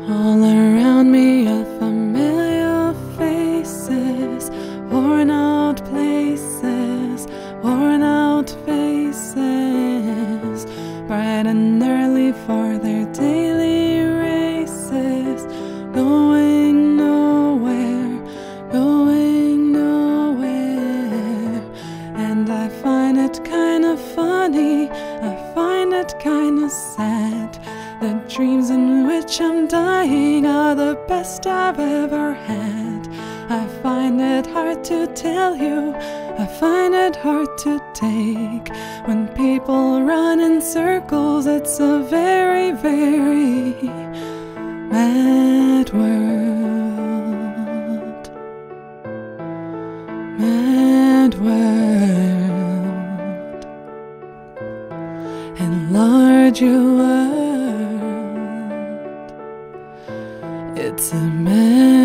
All around me are familiar faces, worn out places, worn out faces, bright and early for their daily races, going nowhere, going nowhere. And I find it kinda funny, I find it kinda sad. The dreams in which I'm dying are the best I've ever had. I find it hard to tell you, I find it hard to take. When people run in circles, it's a very, very mad world. Mad world. Enlarge your world. It's a mad